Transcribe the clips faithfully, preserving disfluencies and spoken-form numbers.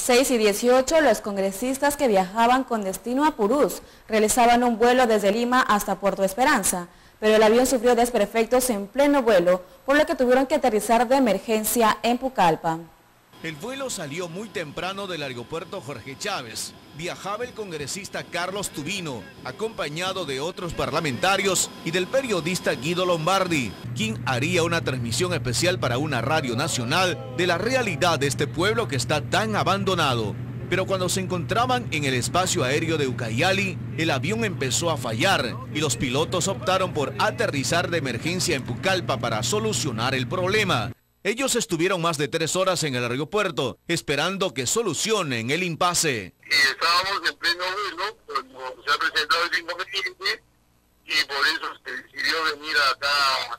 seis y dieciocho, los congresistas que viajaban con destino a Purús realizaban un vuelo desde Lima hasta Puerto Esperanza, pero el avión sufrió desperfectos en pleno vuelo, por lo que tuvieron que aterrizar de emergencia en Pucallpa. El vuelo salió muy temprano del aeropuerto Jorge Chávez. Viajaba el congresista Carlos Tubino, acompañado de otros parlamentarios y del periodista Guido Lombardi, quien haría una transmisión especial para una radio nacional de la realidad de este pueblo que está tan abandonado. Pero cuando se encontraban en el espacio aéreo de Ucayali, el avión empezó a fallar y los pilotos optaron por aterrizar de emergencia en Pucallpa para solucionar el problema. Ellos estuvieron más de tres horas en el aeropuerto, esperando que solucionen el impasse. Y estábamos en pleno vuelo, cuando se ha presentado el inconveniente, y por eso se decidió venir acá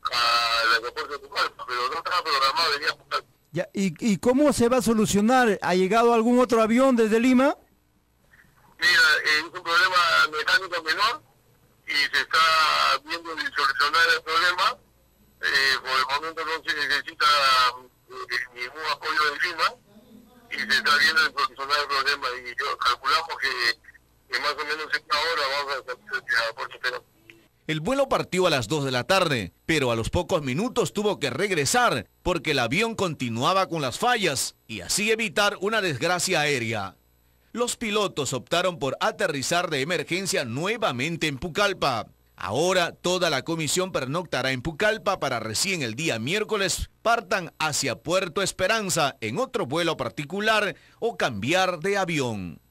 al aeropuerto de Pucallpa, pero no estaba programado venir a Pucallpa. Ya, ¿y, ¿Y cómo se va a solucionar? ¿Ha llegado algún otro avión desde Lima? Mira, es un problema mecánico menor, y se está viendo de solucionar el problema. Eh, por el momento no se necesita eh, ningún apoyo de Lima y se está viendo de solucionar el problema y yo calculamos que, que más o menos esta hora vamos a estar a Puerto Esperanza. El vuelo partió a las dos de la tarde, pero a los pocos minutos tuvo que regresar porque el avión continuaba con las fallas y así evitar una desgracia aérea. Los pilotos optaron por aterrizar de emergencia nuevamente en Pucallpa. Ahora toda la comisión pernoctará en Pucallpa para recién el día miércoles partan hacia Puerto Esperanza en otro vuelo particular o cambiar de avión.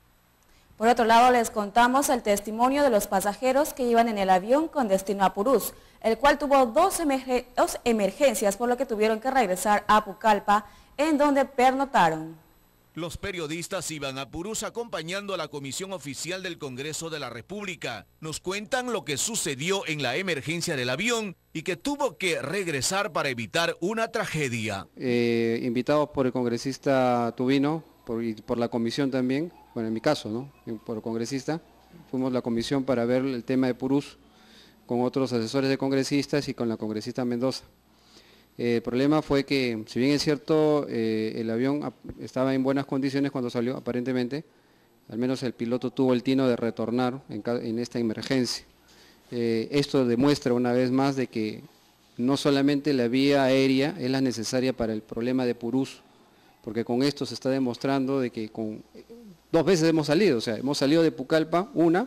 Por otro lado, les contamos el testimonio de los pasajeros que iban en el avión con destino a Purús, el cual tuvo dos, emerg- dos emergencias, por lo que tuvieron que regresar a Pucallpa, en donde pernotaron. Los periodistas iban a Purús acompañando a la Comisión Oficial del Congreso de la República. Nos cuentan lo que sucedió en la emergencia del avión y que tuvo que regresar para evitar una tragedia. Eh, invitados por el congresista Tubino por, y por la comisión también, bueno, en mi caso, ¿no? Por el congresista, fuimos la comisión para ver el tema de Purús con otros asesores de congresistas y con la congresista Mendoza. Eh, el problema fue que, si bien es cierto, eh, el avión estaba en buenas condiciones cuando salió, aparentemente, al menos el piloto tuvo el tino de retornar en, en esta emergencia. Eh, esto demuestra una vez más de que no solamente la vía aérea es la necesaria para el problema de Purús, porque con esto se está demostrando de que con dos veces hemos salido, o sea, hemos salido de Pucallpa, una,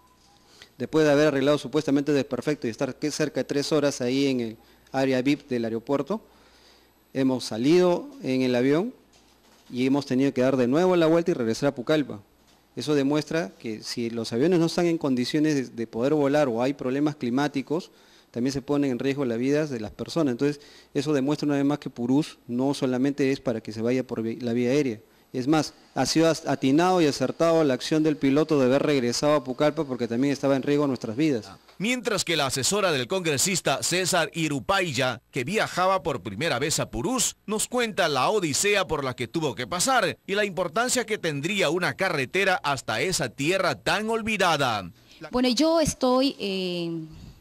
después de haber arreglado supuestamente desperfecto y estar cerca de tres horas ahí en el área V I P del aeropuerto, hemos salido en el avión y hemos tenido que dar de nuevo la vuelta y regresar a Pucallpa. Eso demuestra que si los aviones no están en condiciones de, de poder volar o hay problemas climáticos, también se ponen en riesgo las vidas de las personas. Entonces, eso demuestra una vez más que Purús no solamente es para que se vaya por la vía aérea. Es más, ha sido atinado y acertado la acción del piloto de haber regresado a Pucallpa porque también estaba en riesgo nuestras vidas. Mientras que la asesora del congresista César Irupaya, que viajaba por primera vez a Purús, nos cuenta la odisea por la que tuvo que pasar y la importancia que tendría una carretera hasta esa tierra tan olvidada. Bueno, yo estoy eh,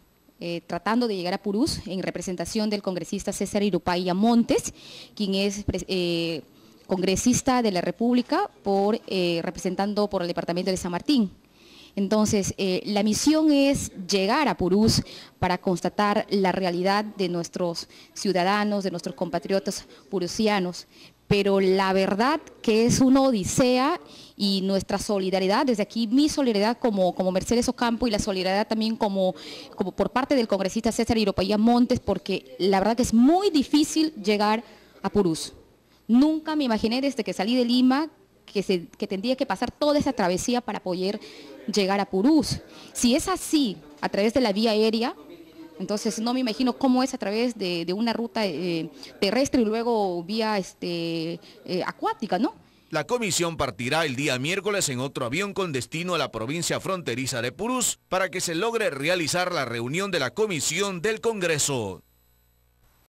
eh, tratando de llegar a Purús en representación del congresista César Irupaya Montes, quien es eh, congresista de la República por, eh, representando por el departamento de San Martín. Entonces, eh, la misión es llegar a Purús para constatar la realidad de nuestros ciudadanos, de nuestros compatriotas purusianos, pero la verdad que es una odisea y nuestra solidaridad, desde aquí mi solidaridad como, como Mercedes Ocampo y la solidaridad también como, como por parte del congresista César Irupaya Montes, porque la verdad que es muy difícil llegar a Purús. Nunca me imaginé desde que salí de Lima que, se, que tendría que pasar toda esa travesía para poder llegar a Purús. Si es así, a través de la vía aérea, entonces no me imagino cómo es a través de, de una ruta eh, terrestre y luego vía este, eh, acuática, ¿no? La comisión partirá el día miércoles en otro avión con destino a la provincia fronteriza de Purús para que se logre realizar la reunión de la comisión del Congreso.